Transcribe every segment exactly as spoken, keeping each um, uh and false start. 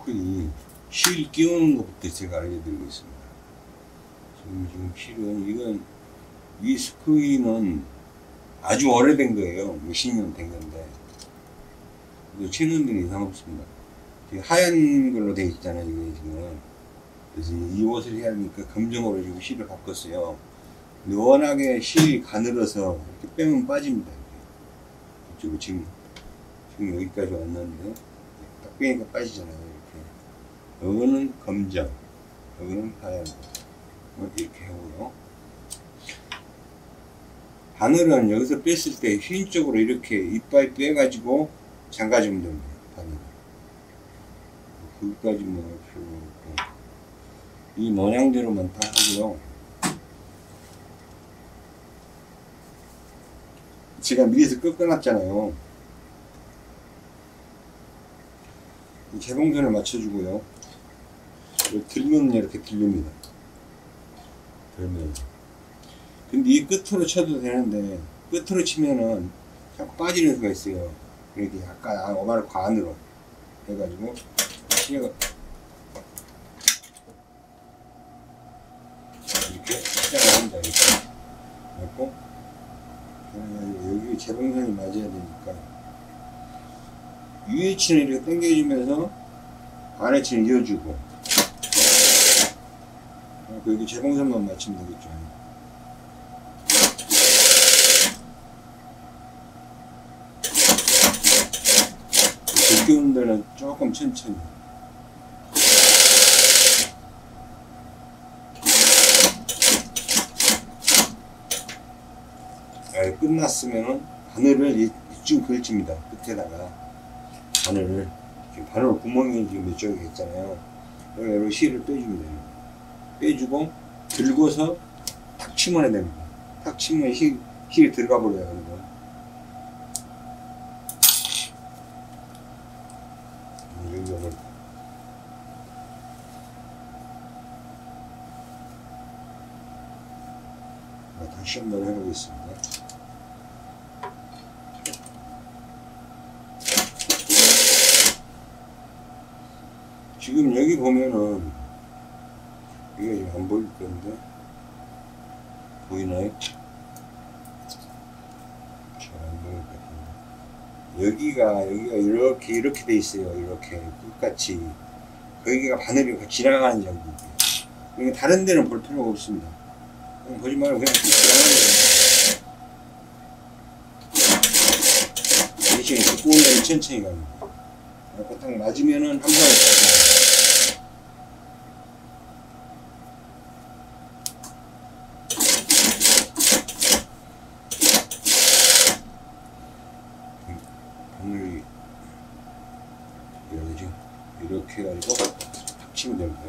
이 실 끼우는 것부터 제가 알려드리고 있습니다. 지금, 지금 실은, 이건, 이 스크류는 아주 오래된 거예요. 몇십 년 된 건데. 이거 치는 데는 이상 없습니다. 하얀 걸로 되어 있잖아요, 이게 지금. 그래서 이 옷을 해야 하니까 검정으로 지금 실을 바꿨어요. 근데 워낙에 실이 가늘어서 이렇게 빼면 빠집니다. 이쪽으로 지금, 지금 여기까지 왔는데, 딱 빼니까 빠지잖아요, 이렇게. 이거는 검정, 이거는 하얀 거. 이렇게 하고요. 바늘은 여기서 뺐을 때 휜 쪽으로 이렇게 이빨 빼가지고 잠가주면 됩니다. 바늘. 거기까지만 필요 없고. 이 모양대로만 다 하고요. 제가 미리서 꺾어놨잖아요. 재봉선을 맞춰주고요. 들면 이렇게 들립니다. 들면. 근데 이 끝으로 쳐도 되는데, 끝으로 치면은 자꾸 빠지는 수가 있어요. 이렇게 약간 오마를 관으로 해가지고, 치가 이렇게 시작을 합니다. 이렇게. 그래갖고, 여기 재봉선이 맞아야 되니까, 위에 치는 이렇게 당겨주면서, 안에 치는 이어주고, 여기 재봉선만 맞추면 되겠죠. 끼우는 데는 조금 천천히. 아, 끝났으면은 바늘을 이쯤 걸칩니다. 끝에다가 바늘을 지금 바늘 구멍이 지금 이쪽에 있잖아요. 여기 실을 빼주면 됩니다. 빼주고 들고서 탁 치면 해야 됩니다. 탁 치면 실, 실이 들어가 버려요. 그리고 여기 다시 한번 해보겠습니다. 지금 여기 보면은 이게 지금 안 보일 건데 보이나요? 잘 안 보일 것 같은데 여기가 여기가 이렇게 이렇게 돼 있어요. 이렇게 끝같이 거기가 바늘이 지나가는 정도. 그러니까 다른 데는 볼 필요가 없습니다. 그냥 보지 말고 그냥 지나가는 거예요. 대신에 두꺼운 데는 천천히 갑니다. 딱 맞으면은 한 번에 바늘이 이러죠. 이렇게 해가지고 탁 치면 됩니다.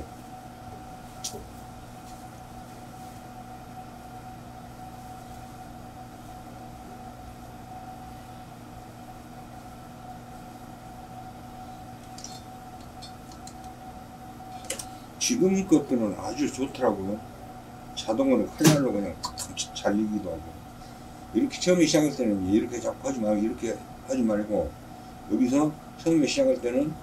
지금 것들은 아주 좋더라고요. 자동으로 칼날로 그냥 탁탁 잘리기도 하고. 이렇게 처음에 시작할 때는 이렇게 자꾸 하지 말고 이렇게 하지 말고 여기서 처음에 시작할 때는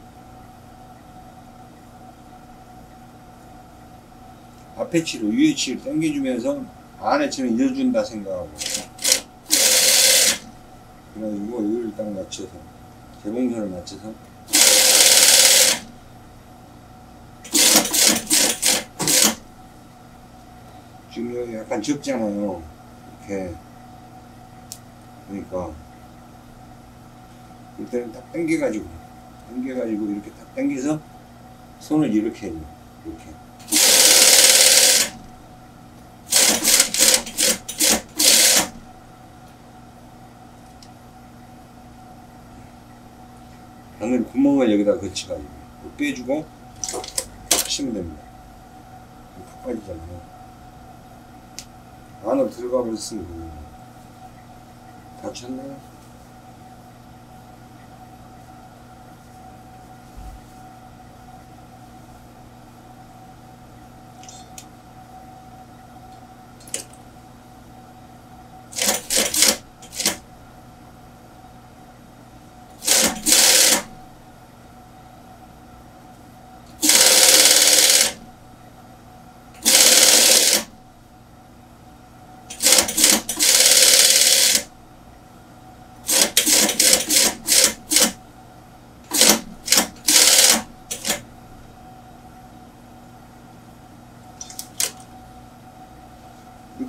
앞에 치로 위에 치를 당겨주면서 안에 치는 이어준다 생각하고 그래가지고 이걸 딱 맞춰서 재봉선을 맞춰서 지금 여기 약간 적잖아요. 이렇게 그러니까 이때는 딱 당겨가지고 당겨가지고 이렇게 딱 당겨서 손을 이렇게 해요. 이렇게 바늘 구멍을 여기다 거치가지고 빼주고 치면 됩니다. 푹 빠지잖아요. 안으로 들어가 버렸습니다. 다쳤나요?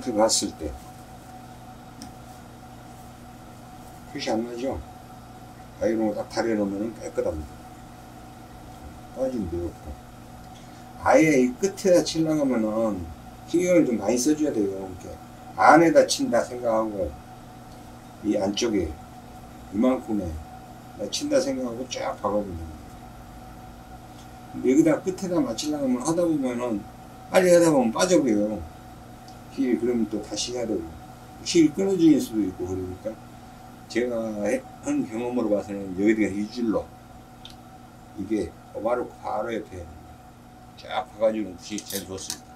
밑을 봤을 때 표시 안 나죠? 아이롱을 딱 다려놓으면 깨끗합니다. 빠진 데 없고. 아예 이 끝에다 치려고 하면은 신경을 좀 많이 써줘야 돼요. 이렇게 안에다 친다 생각하고, 이 안쪽에 이만큼에 친다 생각하고 쫙 박아보면 됩니다. 근데 여기다 끝에다 맞추려고 하면 하다 보면은 빨리 하다 보면 빠져버려요. 힐. 그러면 또 다시 해야 되고, 힐 끊어질 수도 있고. 그러니까 제가 한 경험으로 봐서는 여기다가 이 줄로 이게 바로 바로 옆에 쫙 봐가지고 시 제일 좋습니다.